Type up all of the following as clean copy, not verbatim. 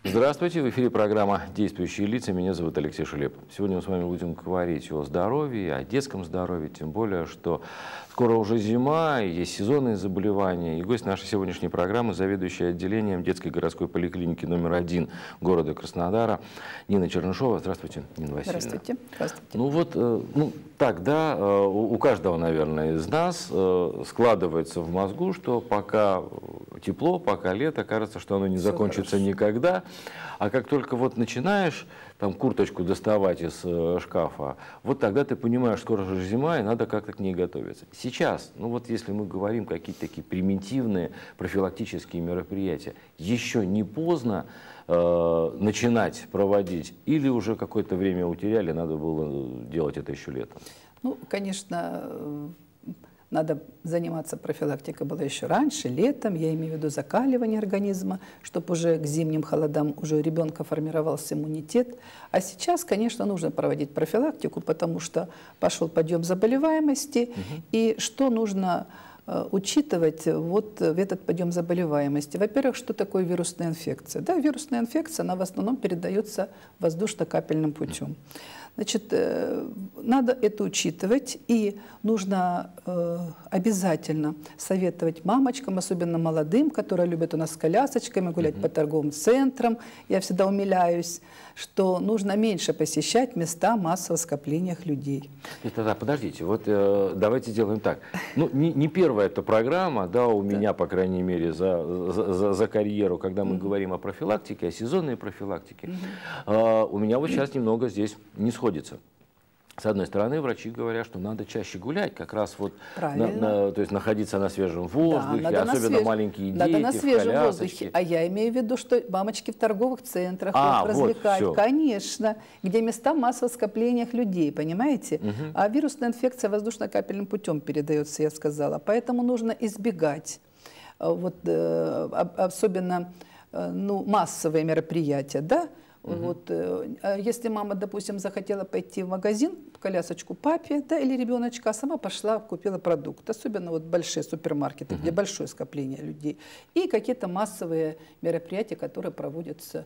Здравствуйте, в эфире программа «Действующие лица». Меня зовут Алексей Шулеп. Сегодня мы с вами будем говорить о здоровье, о детском здоровье, тем более, что скоро уже зима, есть сезонные заболевания. И гость нашей сегодняшней программы, заведующая отделением детской городской поликлиники номер 1 города Краснодара Нина Чернышова. Здравствуйте, Нина Васильевна. Здравствуйте. Здравствуйте. Ну вот, тогда у каждого, наверное, из нас складывается в мозгу, что пока тепло, пока лето, кажется, что оно не закончится никогда. А как только вот начинаешь там курточку доставать из шкафа, вот тогда ты понимаешь, скоро же зима, и надо как-то к ней готовиться. Сейчас, ну вот если мы говорим какие-то такие примитивные профилактические мероприятия, еще не поздно начинать проводить, или уже какое-то время утеряли, надо было делать это еще летом? Ну, конечно, надо заниматься профилактикой было еще раньше, летом, я имею в виду закаливание организма, чтобы уже к зимним холодам уже у ребенка формировался иммунитет. А сейчас, конечно, нужно проводить профилактику, потому что пошел подъем заболеваемости, и что нужно учитывать вот в этот подъем заболеваемости. Во-первых, что такое вирусная инфекция? Да, вирусная инфекция, она в основном передается воздушно-капельным путем. Значит, надо это учитывать, и нужно обязательно советовать мамочкам, особенно молодым, которые любят у нас с колясочками гулять по торговым центрам. Я всегда умиляюсь, что нужно меньше посещать места массового скопления людей. Тогда подождите, вот давайте сделаем так. Ну, не первая эта программа, да, у меня, по крайней мере, за карьеру, когда мы говорим о профилактике, о сезонной профилактике, у меня вот сейчас немного здесь не сходится. С одной стороны, врачи говорят, что надо чаще гулять, как раз вот то есть находиться на свежем воздухе, да, особенно маленькие дети, надо на свежем в воздухе. А я имею в виду, что мамочки в торговых центрах развлекать, вот, конечно, где места массового скопления людей, понимаете? А вирусная инфекция воздушно-капельным путем передается, я сказала. Поэтому нужно избегать, вот, особенно массовые мероприятия, да? Вот, если мама, допустим, захотела пойти в магазин, в колясочку папе, да, или ребеночка, а сама пошла, купила продукт, особенно вот большие супермаркеты, где большое скопление людей, и какие-то массовые мероприятия, которые проводятся,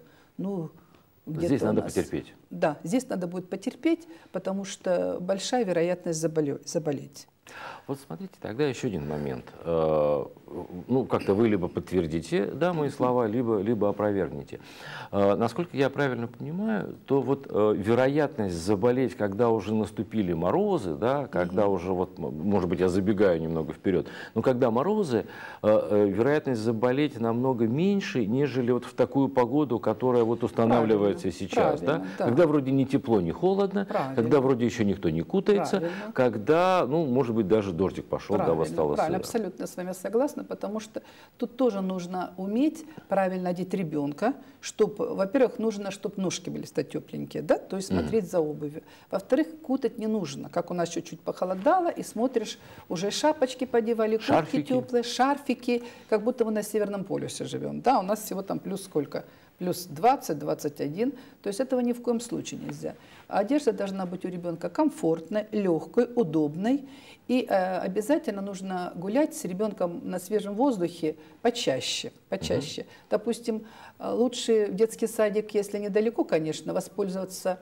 здесь надо потерпеть. Да, здесь надо будет потерпеть, потому что большая вероятность заболеть. Вот смотрите, тогда еще один момент. Как-то вы либо подтвердите, да, мои слова, либо опровергнете. Насколько я правильно понимаю, то вот вероятность заболеть, когда уже наступили морозы, да, когда уже, вот, может быть, я забегаю немного вперед, но когда морозы, вероятность заболеть намного меньше, нежели вот в такую погоду, которая вот устанавливается сейчас, да? Когда вроде не тепло, не холодно, когда вроде еще никто не кутается, когда, может быть, даже дождик пошел, да, осталось. Правильно, абсолютно с вами согласна, потому что тут тоже нужно уметь правильно одеть ребенка, чтобы, во-первых, нужно, чтобы ножки были тепленькие, да, то есть смотреть за обувью. Во-вторых, кутать не нужно, как у нас чуть-чуть похолодало, и смотришь, уже шапочки подевали, куртки теплые, шарфики, как будто мы на Северном полюсе живем, да, у нас всего там плюс сколько? Плюс 20, 21, то есть этого ни в коем случае нельзя. Одежда должна быть у ребенка комфортной, легкой, удобной, и обязательно нужно гулять с ребенком на свежем воздухе почаще. Допустим, лучше в детский садик, если недалеко, конечно, воспользоваться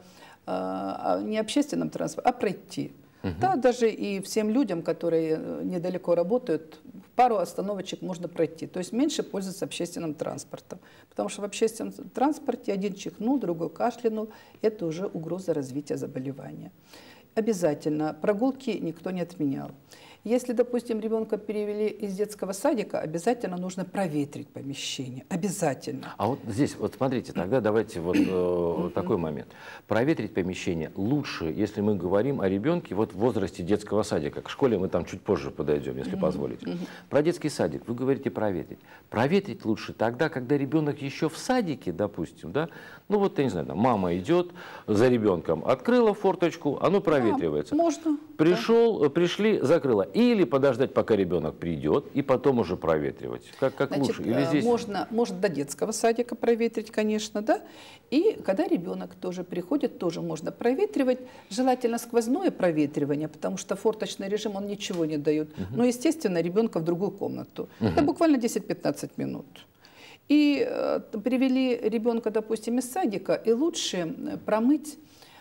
не общественным транспортом, а пройти. Да, даже и всем людям, которые недалеко работают, пару остановочек можно пройти. То есть меньше пользоваться общественным транспортом. Потому что в общественном транспорте один чихнул, другой кашлянул. Это уже угроза развития заболевания. Обязательно. Прогулки никто не отменял. Если, допустим, ребенка перевели из детского садика, обязательно нужно проветрить помещение. Обязательно. А вот здесь, вот смотрите, тогда давайте вот такой момент. Проветрить помещение лучше, если мы говорим о ребенке вот в возрасте детского садика. К школе мы там чуть позже подойдем, если позволите. Про детский садик вы говорите проветрить. Проветрить лучше тогда, когда ребенок еще в садике, допустим, да? Ну вот, я не знаю, там, мама идет за ребенком, открыла форточку, оно проветривается. Можно. Пришли, закрыла. Или подождать, пока ребенок придет, и потом уже проветривать. Как Значит, лучше? Или здесь... можно до детского садика проветрить, конечно, да. И когда ребенок тоже приходит, тоже можно проветривать. Желательно сквозное проветривание, потому что форточный режим, он ничего не дает. Но, естественно, ребенка в другую комнату. Это буквально 10-15 минут. И привели ребенка, допустим, из садика, и лучше промыть,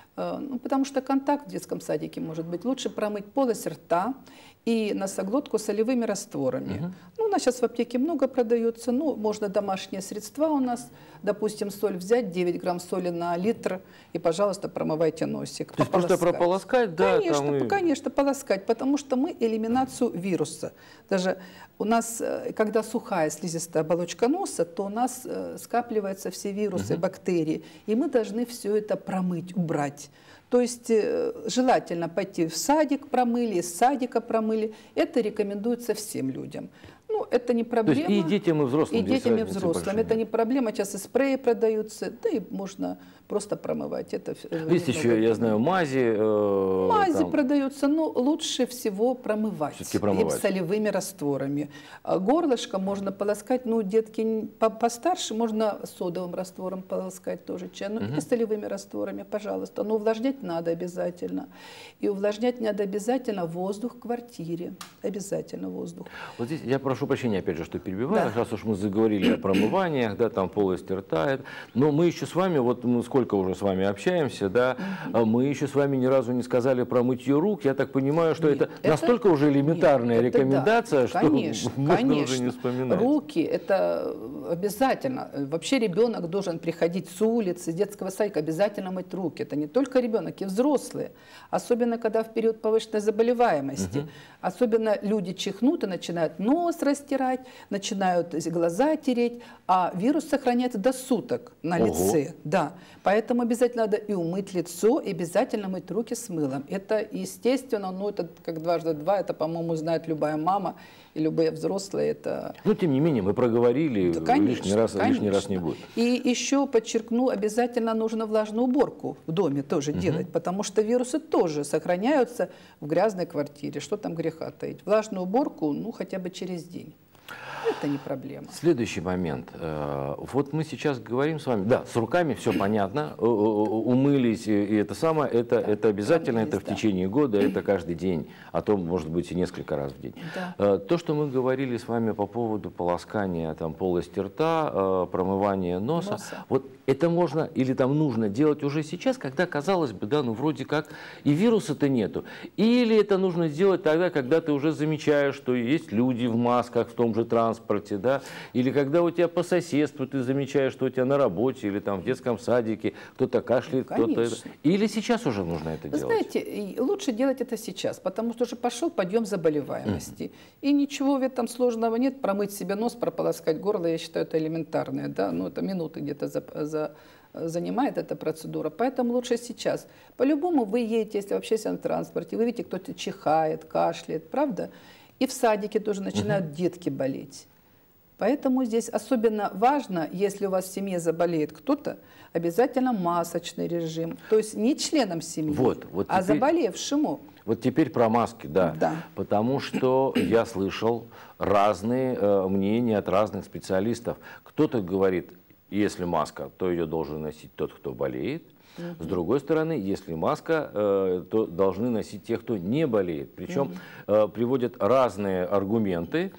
ну, потому что контакт в детском садике может быть, лучше промыть полость рта и носоглотку солевыми растворами. Ну, у нас сейчас в аптеке много продается, ну, можно домашние средства у нас, допустим, соль взять, 9 грамм соли на литр, и, пожалуйста, промывайте носик. То есть просто прополоскать, да? Конечно, там конечно, полоскать, потому что мы элиминацию вируса. Даже у нас, когда сухая слизистая оболочка носа, то у нас скапливаются все вирусы, бактерии, и мы должны все это промыть, убрать. То есть желательно пойти в садик промыли, из садика промыли. Это рекомендуется всем людям. Ну, это не проблема. То есть и детям, и взрослым. И детям, и взрослым. Это не проблема. Сейчас и спреи продаются, да и можно просто промывать. Это есть еще, я знаю, мази. Мази продаются, но лучше всего промывать. Промывать. И солевыми растворами. Горлышко можно полоскать, ну, детки постарше, можно содовым раствором полоскать тоже чай, ну, и солевыми растворами, пожалуйста. Но увлажнять надо обязательно. И увлажнять надо обязательно воздух в квартире. Обязательно воздух. Вот здесь я прошу прощения, опять же, что перебиваю. Сейчас уж мы заговорили о промываниях, да, там полость рта. Но мы еще с вами, вот мы сколько уже с вами общаемся, да, мы еще с вами ни разу не сказали про мытье рук. Я так понимаю, что это настолько уже элементарная рекомендация, что можно уже не вспоминать. Руки – это обязательно. Вообще ребенок должен приходить с улицы, с детского садика, обязательно мыть руки. Это не только ребенок, и взрослые. Особенно, когда в период повышенной заболеваемости. Особенно люди чихнут и начинают нос растирать, начинают глаза тереть, а вирус сохраняется до суток на лице. Да. Поэтому обязательно надо и умыть лицо, и обязательно мыть руки с мылом. Это естественно, ну это как дважды два, это, по-моему, знает любая мама и любые взрослые. Это... Но тем не менее, мы проговорили, да, конечно, лишний раз не будет. И еще подчеркну, обязательно нужно влажную уборку в доме тоже делать, потому что вирусы тоже сохраняются в грязной квартире. Что там греха таить? Влажную уборку, ну, хотя бы через день. Это не проблема. Следующий момент. Вот мы сейчас говорим с вами, да, с руками все понятно, умылись, и это самое, это обязательно, это в течение года, это каждый день, а то, может быть, и несколько раз в день. Да. То, что мы говорили с вами по поводу полоскания там, полости рта, промывания носа, вот это можно или там нужно делать уже сейчас, когда, казалось бы, да, ну вроде как и вируса-то нету, или это нужно делать тогда, когда ты уже замечаешь, что есть люди в масках в том же транспорте, да, или когда у тебя по соседству ты замечаешь, что у тебя на работе или там в детском садике кто-то кашляет, кто-то... Или сейчас уже нужно это делать? Знаете, лучше делать это сейчас, потому что уже пошел подъем заболеваемости. И ничего в этом сложного нет. Промыть себе нос, прополоскать горло, я считаю, это элементарное, да, ну это минуты где-то занимает эта процедура, поэтому лучше сейчас. По-любому вы едете, если в общественном транспорте, вы видите, кто-то чихает, кашляет, правда? И в садике тоже начинают детки болеть. Поэтому здесь особенно важно, если у вас в семье заболеет кто-то, обязательно масочный режим. То есть не членам семьи, а заболевшему. Вот теперь про маски, да. Потому что я слышал разные мнения от разных специалистов. Кто-то говорит, если маска, то ее должен носить тот, кто болеет. С другой стороны, если маска, то должны носить те, кто не болеет. Причем приводят разные аргументы.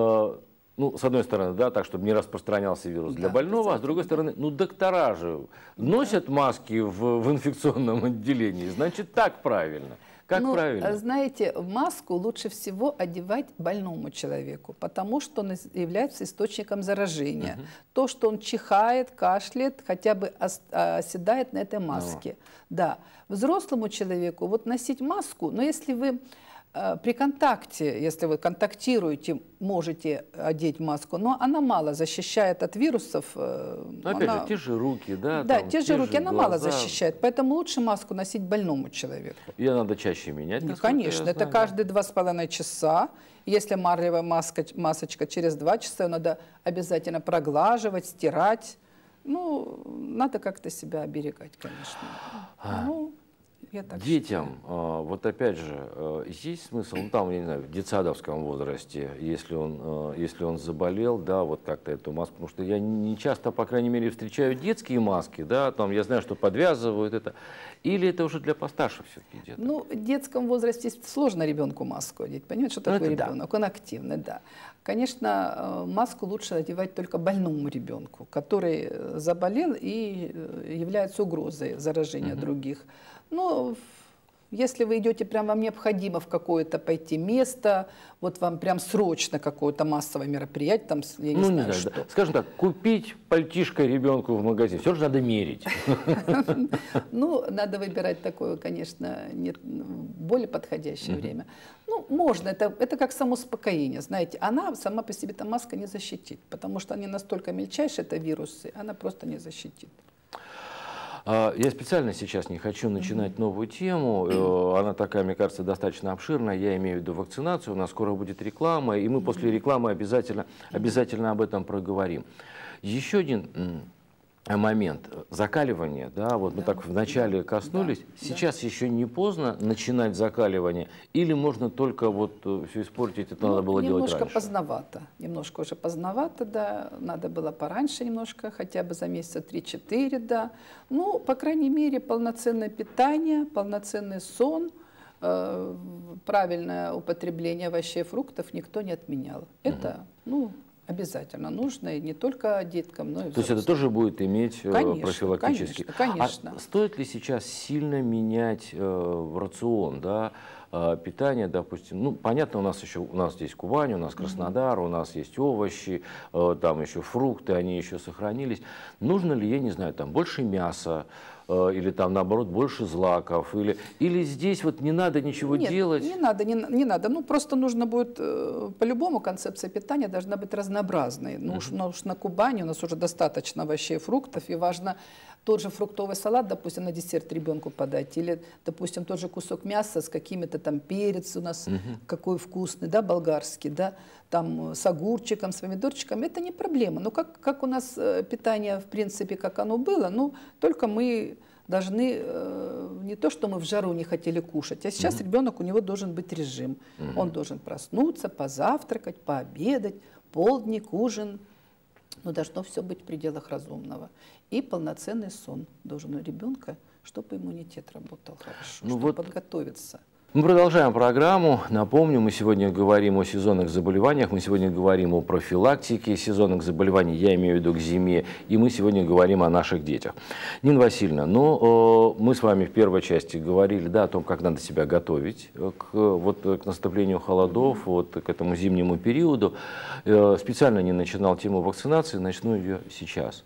Ну, с одной стороны, да, так, чтобы не распространялся вирус для больного, а с другой стороны, ну, доктора же носят маски в инфекционном отделении, значит, так правильно. Как правильно? Знаете, маску лучше всего одевать больному человеку, потому что он является источником заражения. То, что он чихает, кашляет, хотя бы оседает на этой маске. Да. Взрослому человеку вот носить маску, но если вы при контакте, если вы контактируете, можете одеть маску, но она мало защищает от вирусов. Опять же, те же руки, да? Да, те же руки, она мало защищает, поэтому лучше маску носить больному человеку. Ее надо чаще менять? Конечно, это каждые 2,5 часа. Если марлевая масочка, через 2 часа ее надо обязательно проглаживать, стирать. Ну, надо как-то себя оберегать, конечно. Я так детям, вот опять же, есть смысл, ну там, я не знаю, в детсадовском возрасте, если он заболел, да, вот как-то эту маску, потому что я не часто, по крайней мере, встречаю детские маски, да, там я знаю, что подвязывают это, или это уже для постарше все-таки деток? Ну, в детском возрасте сложно ребенку маску одеть. Понимаете, что такое ребенок? Да. Он активный, да. Конечно, маску лучше одевать только больному ребенку, который заболел и является угрозой заражения других. Но если вы идете, прям вам необходимо в какое-то пойти место, вот вам прям срочно какое-то массовое мероприятие, там, я не знаю, что. Да. Скажем так, купить пальтишко ребенку в магазине, все же надо мерить. Ну, надо выбирать такое, конечно, более подходящее время. Ну, можно, это как самоуспокоение, знаете. Она сама по себе, эта маска не защитит, потому что они настолько мельчайшие, это вирусы, она просто не защитит. Я специально сейчас не хочу начинать новую тему, она такая, мне кажется, достаточно обширная, я имею в виду вакцинацию, у нас скоро будет реклама, и мы после рекламы обязательно об этом проговорим. Еще один момент закаливания, да, вот мы так вначале коснулись, сейчас еще не поздно начинать закаливание, или можно только вот все испортить, это надо было делать раньше? Немножко уже поздновато, да, надо было пораньше немножко, хотя бы за месяца 3-4, да, ну, по крайней мере, полноценное питание, полноценный сон, правильное употребление овощей и фруктов никто не отменял. Это, ну, обязательно нужно, и не только деткам, но и взрослым. То есть это тоже будет иметь профилактический. Конечно. А стоит ли сейчас сильно менять рацион, да, питание, допустим? Ну, понятно, у нас здесь Кубань, у нас Краснодар, у нас есть овощи, там еще фрукты, они еще сохранились. Нужно ли, я не знаю, там больше мяса, или там наоборот больше злаков, или здесь вот не надо ничего делать? Не надо. Ну просто нужно будет, по-любому концепция питания должна быть разнообразной. Ну уж на Кубани у нас уже достаточно овощей и фруктов, и важно тот же фруктовый салат, допустим, на десерт ребенку подать, или, допустим, тот же кусок мяса с какими-то там перец у нас, какой вкусный, да, болгарский, да, там с огурчиком, с помидорчиком, это не проблема. Но как у нас питание, в принципе, как оно было, ну, только мы должны, не то, что мы в жару не хотели кушать, а сейчас ребенок, у него должен быть режим. Он должен проснуться, позавтракать, пообедать, полдник, ужин. Но должно все быть в пределах разумного. И полноценный сон должен у ребенка, чтобы иммунитет работал хорошо, чтобы подготовиться. Мы продолжаем программу. Напомню, мы сегодня говорим о сезонных заболеваниях, мы сегодня говорим о профилактике сезонных заболеваний, я имею в виду к зиме, и мы сегодня говорим о наших детях. Нина Васильевна, мы с вами в первой части говорили, да, о том, как надо себя готовить к наступлению холодов, вот, к этому зимнему периоду. Специально не начинал тему вакцинации, начну ее сейчас.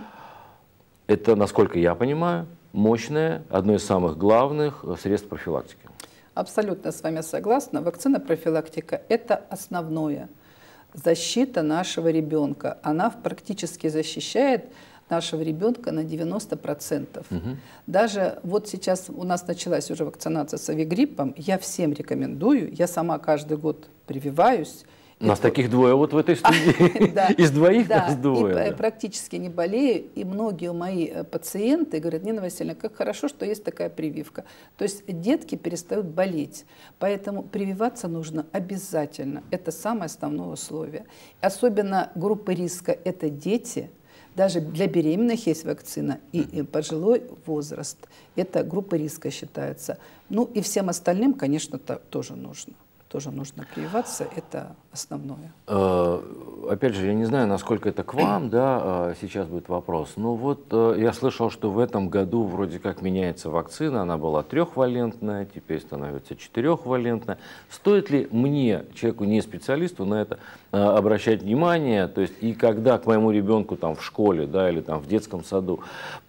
Это, насколько я понимаю, мощное, одно из самых главных средств профилактики. Абсолютно с вами согласна. Вакцина-профилактика – это основное. Защита нашего ребенка. Она практически защищает нашего ребенка на 90%. Даже вот сейчас у нас началась уже вакцинация с авигриппом. Я всем рекомендую. Я сама каждый год прививаюсь. У нас таких двое вот в этой студии. Из двоих нас двое. И практически не болею. И многие мои пациенты говорят: Нина Васильевна, как хорошо, что есть такая прививка. То есть детки перестают болеть. Поэтому прививаться нужно обязательно. Это самое основное условие. Особенно группа риска – это дети. Даже для беременных есть вакцина, и пожилой возраст. Это группа риска считается. Ну и всем остальным, конечно, тоже нужно. Тоже нужно прививаться, это основное. Опять же, я не знаю, насколько это к вам, да, сейчас будет вопрос. Но вот я слышал, что в этом году вроде как меняется вакцина, она была 3-валентная, теперь становится 4-валентная. Стоит ли мне, человеку не специалисту, на это обращать внимание? То есть и когда к моему ребенку там в школе, да, или там в детском саду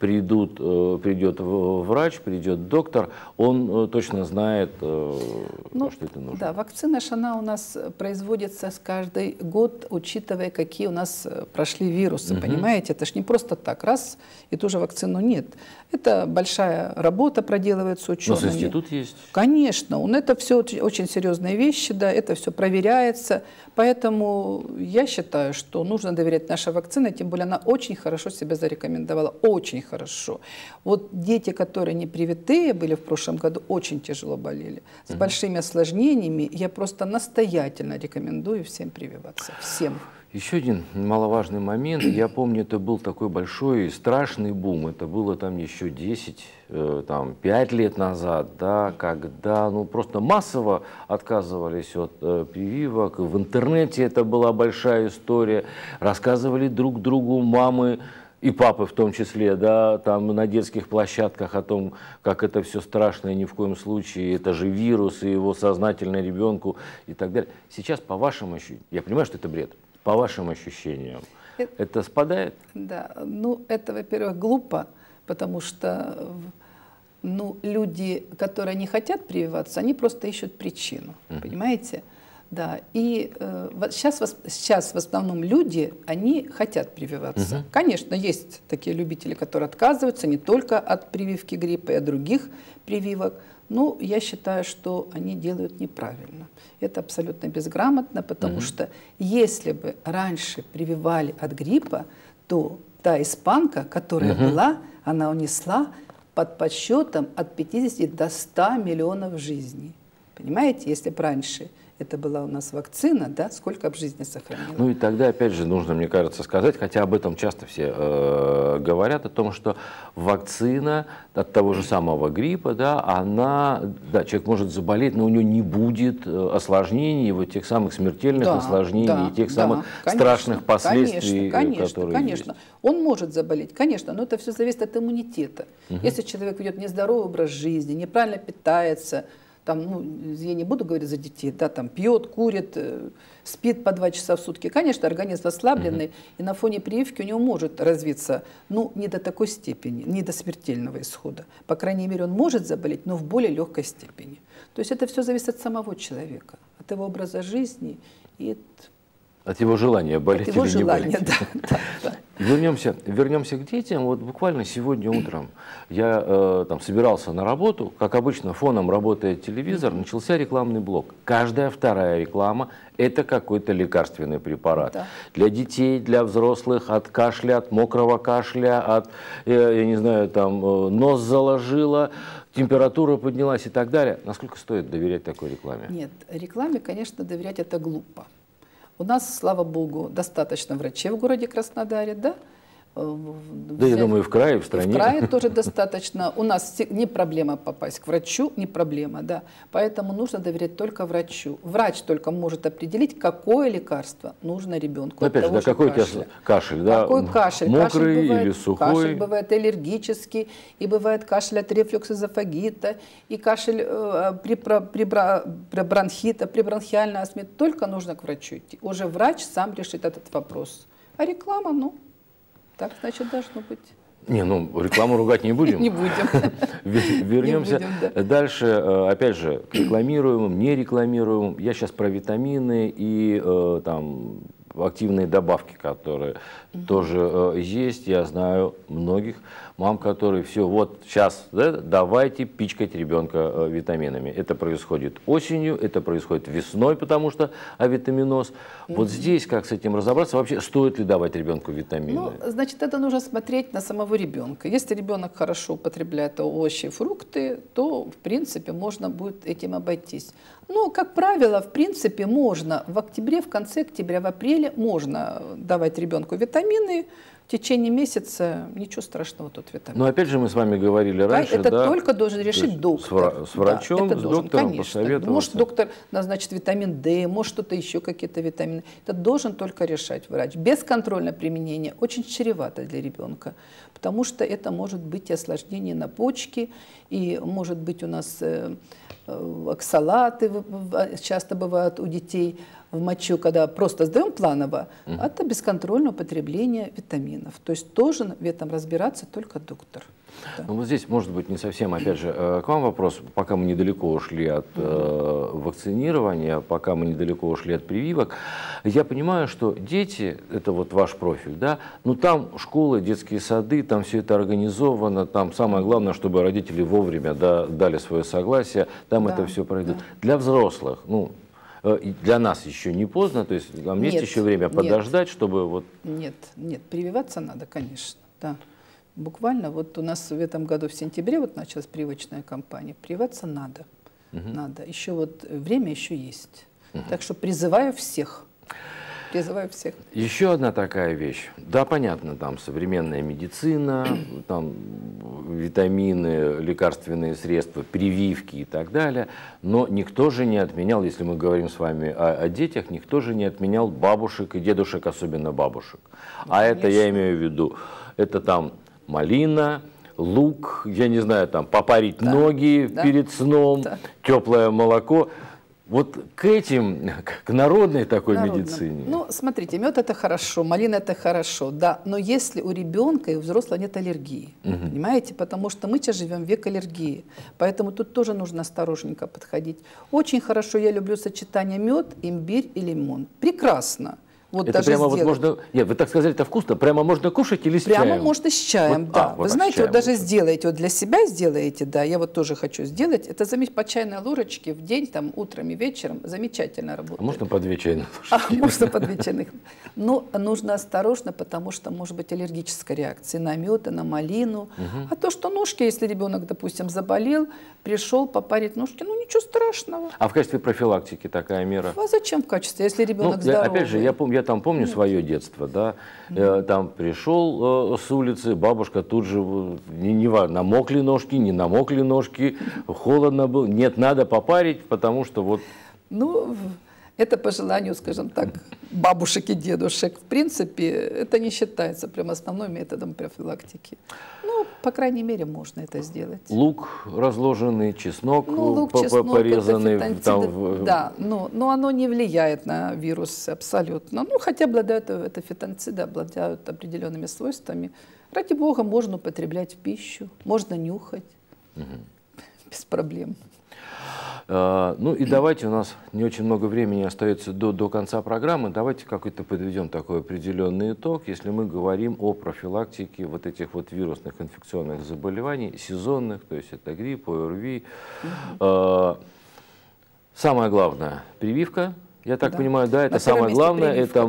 придет врач, придет доктор, он точно знает, что это нужно. Да, вакцина, она у нас производится увеличивается с каждый год, учитывая, какие у нас прошли вирусы, понимаете? Это ж не просто так, раз, и ту же вакцину нет. Это большая работа проделывается учеными. У нас институт есть. Конечно, это все очень серьезные вещи, да, это все проверяется. Поэтому я считаю, что нужно доверять нашей вакцине, тем более она очень хорошо себя зарекомендовала, очень хорошо. Вот дети, которые не привитые были в прошлом году, очень тяжело болели, с большими осложнениями. Я просто настоятельно рекомендую всем прививаться, всем. Еще один немаловажный момент. Я помню, это был такой большой страшный бум. Это было там еще 5 лет назад, да, когда просто массово отказывались от прививок. В интернете это была большая история. Рассказывали друг другу мамы и папы в том числе, да, там на детских площадках о том, как это все страшно, и ни в коем случае, это же вирус, и его сознательно ребенку и так далее. Сейчас, по вашим ощущениям, я понимаю, что это бред, по вашим ощущениям, это спадает? Да, это, во-первых, глупо, потому что люди, которые не хотят прививаться, они просто ищут причину, понимаете? Да, и сейчас в основном люди, они хотят прививаться. Конечно, есть такие любители, которые отказываются не только от прививки гриппа, и от других прививок, но я считаю, что они делают неправильно. Это абсолютно безграмотно, потому что если бы раньше прививали от гриппа, то та испанка, которая была, она унесла под подсчетом от 50 до 100 миллионов жизней. Понимаете, если бы раньше это была у нас вакцина, да, сколько бы жизни сохранила. Ну и тогда, опять же, нужно, мне кажется, сказать, хотя об этом часто все говорят, о том, что вакцина от того же самого гриппа, да, человек может заболеть, но у него не будет осложнений, вот тех самых смертельных осложнений, тех самых страшных последствий, которые есть. Он может заболеть, конечно, но это все зависит от иммунитета. Если человек ведет нездоровый образ жизни, неправильно питается, я не буду говорить за детей, да, пьет, курит, спит по 2 часа в сутки. Конечно, организм ослабленный, и на фоне прививки у него может развиться, не до такой степени, не до смертельного исхода. По крайней мере, он может заболеть, но в более легкой степени. То есть это все зависит от самого человека, от его образа жизни и от его желания болеть или не болеть. Да. Вернемся к детям. Вот буквально сегодня утром я собирался на работу. Как обычно, фоном работает телевизор. Начался рекламный блок. Каждая вторая реклама – это какой-то лекарственный препарат. Да. Для детей, для взрослых, от кашля, от мокрого кашля, от, я не знаю, нос заложило, температура поднялась и так далее. Насколько стоит доверять такой рекламе? Нет, рекламе, конечно, доверять это глупо. У нас, слава богу, достаточно врачей в городе Краснодаре, да? Да, я думаю, в крае, в стране. В крае тоже достаточно. У нас не проблема попасть к врачу, не проблема, да. Поэтому нужно доверять только врачу. Врач только может определить, какое лекарство нужно ребенку. Опять же, какой у тебя кашель, да? Какой кашель? Мокрый кашель бывает, или сухой? Кашель бывает аллергический, и бывает кашель от рефлюкс-эзофагита, и кашель при бронхита, при бронхиальной астме. Только нужно к врачу идти. Уже врач сам решит этот вопрос. А реклама, так, значит, должно быть. Рекламу ругать не будем. Не будем. Вернемся дальше, опять же, к рекламируемым, нерекламируемым. Я сейчас про витамины и активные добавки, которые тоже есть. Я знаю многих мам, которые сейчас давайте пичкать ребенка витаминами. Это происходит осенью, это происходит весной, потому что авитаминоз. Вот здесь как с этим разобраться? Вообще, стоит ли давать ребенку витамины? Значит, это нужно смотреть на самого ребенка. Если ребенок хорошо употребляет овощи и фрукты, то, в принципе, можно будет этим обойтись. Но, как правило, в принципе, можно в октябре, в конце октября, в апреле можно давать ребенку витамины. В течение месяца ничего страшного тут витамин. Но опять же мы с вами говорили раньше, это только должен решить доктор. С врачом, с доктором посоветоваться. Может, доктор назначит витамин D, может, что-то еще, какие-то витамины. Это должен только решать врач. Бесконтрольное применение очень чревато для ребенка, потому что это может быть и осложнение на почке, и может быть у нас оксалаты часто бывают у детей, в мочу, когда просто сдаем планово, это бесконтрольное употребление витаминов. То есть тоже в этом разбираться только доктор. Да. Ну, вот здесь, может быть, не совсем, опять же, к вам вопрос, пока мы недалеко ушли от вакцинирования, пока мы недалеко ушли от прививок. Я понимаю, что дети, это вот ваш профиль, да, ну там школы, детские сады, там все это организовано, там самое главное, чтобы родители вовремя, да, дали свое согласие, там это все пройдет. Да. Для взрослых, ну, для нас еще не поздно, то есть нам есть еще время подождать, чтобы вот... Нет, прививаться надо, конечно, да. Буквально вот у нас в этом году в сентябре вот началась прививочная кампания. Прививаться надо. Надо. Еще вот время еще есть. Так что призываю всех. Призываю всех. Еще одна такая вещь. Да, понятно, там современная медицина, там витамины, лекарственные средства, прививки и так далее. Но никто же не отменял, если мы говорим с вами о детях, никто же не отменял бабушек и дедушек, особенно бабушек. Ну, а это я имею в виду, это там малина, лук, я не знаю, там попарить ноги перед сном, теплое молоко. Вот к этим, к народной такой медицине. Ну, смотрите, мед это хорошо, малина это хорошо, да, но если у ребенка и у взрослого нет аллергии, понимаете, потому что мы сейчас живем в век аллергии, поэтому тут тоже нужно осторожненько подходить. Очень хорошо, я люблю сочетание мед, имбирь и лимон. Прекрасно. Вот это прямо вот можно... Нет, вы так сказали, это вкусно. Прямо можно кушать или с чаем? Прямо можно с чаем, вот, да. Вы знаете, вот даже сделаете, вот для себя сделаете, да, я вот тоже хочу сделать. Это по чайной ложечке в день, там, утром и вечером замечательно работает. А можно по 2 чайных ложки? Можно по 2 чайных. Но нужно осторожно, потому что может быть аллергическая реакция на мед, на малину. А то, что ножки, если ребенок, допустим, заболел, пришел попарить ножки, ну ничего страшного. А в качестве профилактики такая мера? А зачем в качестве, если ребенок здоровый? Опять же, я там помню свое детство, да, там пришел с улицы, бабушка тут же, намокли ножки, не намокли ножки, холодно было, нет, надо попарить, потому что вот... Ну, это по желанию, скажем так, бабушек и дедушек. В принципе, это не считается прям основным методом профилактики. Ну, по крайней мере, можно это сделать. Лук разложенный, чеснок, порезанный. Да, но оно не влияет на вирус абсолютно. Ну, хотя обладают, это фитонциды обладают определенными свойствами. Ради бога, можно употреблять в пищу, можно нюхать, без проблем. Ну и давайте, у нас не очень много времени остается до конца программы, давайте какой-то подведем такой определенный итог, если мы говорим о профилактике вот этих вот вирусных инфекционных заболеваний, сезонных, то есть это грипп, ОРВИ. Самое главное – прививка. Я так понимаю, да, это самое главное, это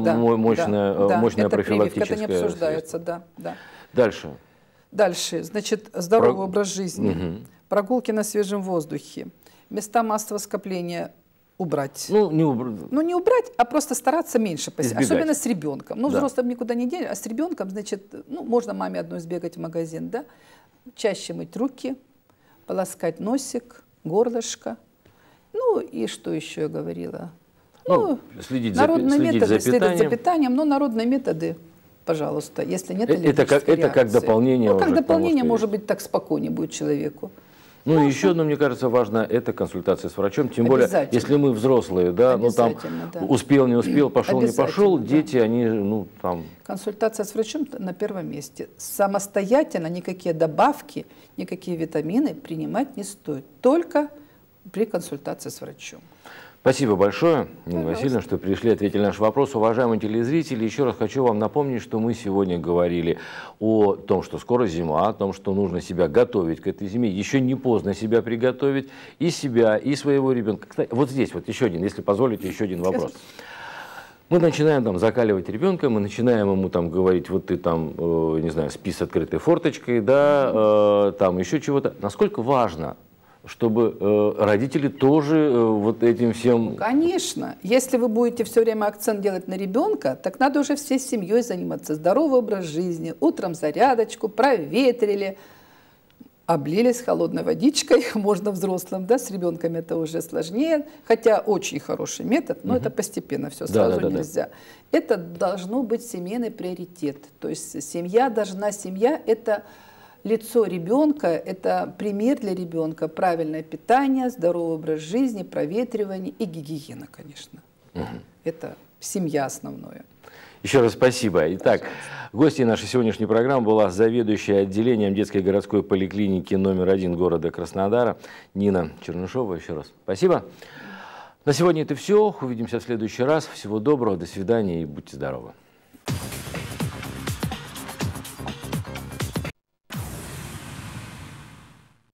мощная профилактическая прививка, это не обсуждается, да. Дальше. Дальше, значит, здоровый образ жизни, прогулки на свежем воздухе. Места массового скопления убрать. Ну, не убрать, а просто стараться меньше посещать. Особенно с ребенком. Ну, взрослым никуда не денешь, а с ребенком, значит, ну, можно маме одной сбегать в магазин, да? Чаще мыть руки, полоскать носик, горлышко. Ну, и что еще я говорила? Ну, следить за питанием, но народные методы, пожалуйста, если нет аллергической реакции. Это как дополнение. Ну, как дополнение, может быть, так спокойнее будет человеку. Ну, и еще одно, мне кажется, важно, это консультация с врачом. Тем более, если мы взрослые, да, ну там успел, не успел, пошел, не пошел, дети, они, ну, там... Консультация с врачом на первом месте. Самостоятельно никакие добавки, никакие витамины принимать не стоит. Только при консультации с врачом. Спасибо большое, Нина Васильевна, что пришли, ответили на наш вопрос. Уважаемые телезрители, еще раз хочу вам напомнить, что мы сегодня говорили о том, что скоро зима, о том, что нужно себя готовить к этой зиме. Еще не поздно себя приготовить, и себя, и своего ребенка. Кстати, вот здесь вот еще один, если позволите, еще один вопрос. Мы начинаем там закаливать ребенка, мы начинаем ему там говорить, вот ты там, не знаю, спи с открытой форточкой, да, там еще чего-то. Насколько важно, чтобы родители тоже вот этим всем... Конечно. Если вы будете все время акцент делать на ребенка, так надо уже всей семьей заниматься. Здоровый образ жизни, утром зарядочку, проветрили, облились холодной водичкой, можно взрослым, да, с ребенком это уже сложнее, хотя очень хороший метод, но это постепенно, все сразу нельзя. Это должно быть семейный приоритет. То есть семья это... Лицо ребенка – это пример для ребенка. Правильное питание, здоровый образ жизни, проветривание и гигиена, конечно. это семья основное. Еще раз спасибо. Итак, гостьей нашей сегодняшней программы была заведующая отделением детской городской поликлиники номер 1 города Краснодара Нина Чернышова. Еще раз спасибо. На сегодня это все. Увидимся в следующий раз. Всего доброго, до свидания и будьте здоровы.